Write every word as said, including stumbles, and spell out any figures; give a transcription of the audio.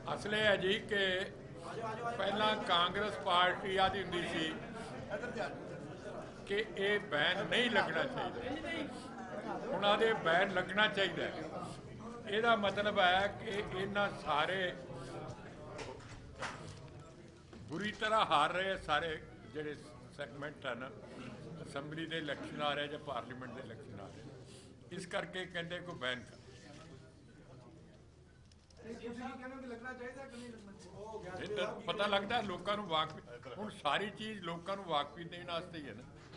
ਅਸਲ ਇਹ ਹੈ ਜੀ ਕਿ ਪਹਿਲਾਂ ਕਾਂਗਰਸ ਪਾਰਟੀ ਆਦੀ ਹੁੰਦੀ ਸੀ ਕਿ ਇਹ ਬੈਨ ਨਹੀਂ ਲੱਗਣਾ ਚਾਹੀਦਾ, ਹੁਣ ਆਦੇ ਬੈਨ ਲੱਗਣਾ ਚਾਹੀਦਾ। ਇਹਦਾ ਮਤਲਬ ਹੈ ਕਿ ਇਹਨਾਂ ਸਾਰੇ ਬੁਰੀ ਤਰ੍ਹਾਂ ਹਾਰ ਰਹੇ ਸਾਰੇ ਜਿਹੜੇ ਸੈਗਮੈਂਟ ਹਨ, ਅਸੈਂਬਲੀ ਦੇ ਇਲੈਕਸ਼ਨ ਆ ਰਹੇ ਜਾਂ ਪਾਰਲੀਮੈਂਟ ਦੇ ਇਲੈਕਸ਼ਨ ਆ ਰਹੇ, ਇਸ ਕਰਕੇ ਕਹਿੰਦੇ ਕੋਈ ਬੈਨ ਕਰ। ਇਹ ਤਾਂ ਪਤਾ ਲੱਗਦਾ ਲੋਕਾਂ ਨੂੰ ਵਾਕਫੀ, ਹੁਣ ਸਾਰੀ ਚੀਜ਼ ਲੋਕਾਂ ਨੂੰ ਵਾਕਫੀ ਦੇਣ ਵਾਸਤੇ ਹੀ ਹੈ ਨਾ।